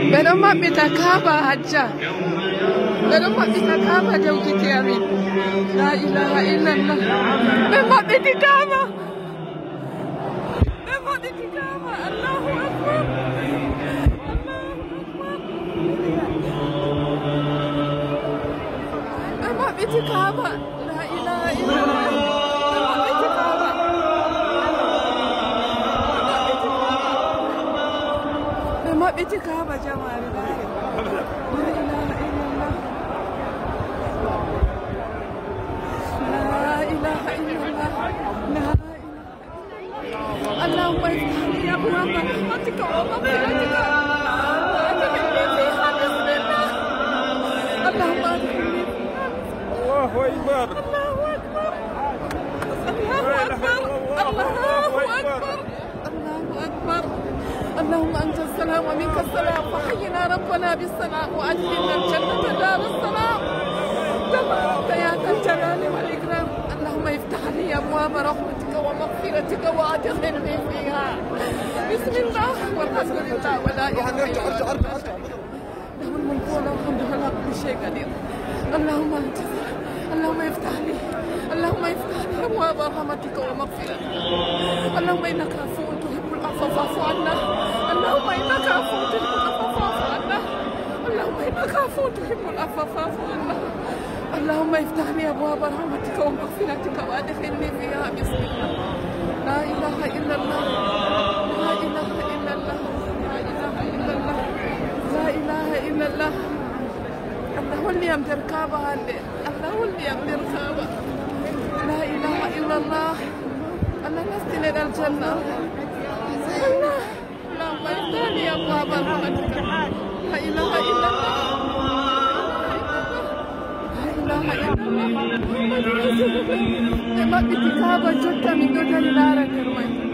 بدون ما بتكابا هجا بدون ما بتكابا جوكتي أمين لا إله إلا الله بدون ما بتكابا بدون ما بتكابا الله أكبر بدون ما بتكابا لا إله إلا الله ما بتكابا جمال لا إله إلا الله لا إله إلا الله لا إله اللهم افتح لي أبواب رحمتك ومغفرتك وأدخلني فيها بسم الله اللهم أدخلني الله أكبر الله أكبر الله أكبر الله أكبر الله أكبر اللهم أنت السلام ومنك السلام فحينا ربنا بالسلام وأدخلنا الجنة دار السلام تبارك يا ذا الجلال والإكرام اللهم افتح لي أبواب رحمتك ومغفرتك وأدخلني فيها بسم الله والحمد لله ولا إله إلا الله له الملك وله الحمد ولا كل شيء قدير اللهم أنت اللهم افتح لي اللهم افتح لي أبواب رحمتك ومغفرتك اللهم إنك عفو تحب العفو فاعف عنا اللهم إنك عفو تحب العفو فاعف عنا اللهم إنك عفو تحب العفو فاعف عنا اللهم افتح لي أبواب رحمتك ومغفرتك وأدخلني فيها بسم الله لا إله إلا الله لا إله إلا الله لا إله إلا الله لا إله إلا الله الله هو اللي يمدر كابا الله هو اللي يمدر كابا لا إله إلا الله الله نستلل الجنة الله اللهم افتح لي أبواب رحمتك لا إله إلا الله لا إله إلا الله ما بتكابا جدا من دون النار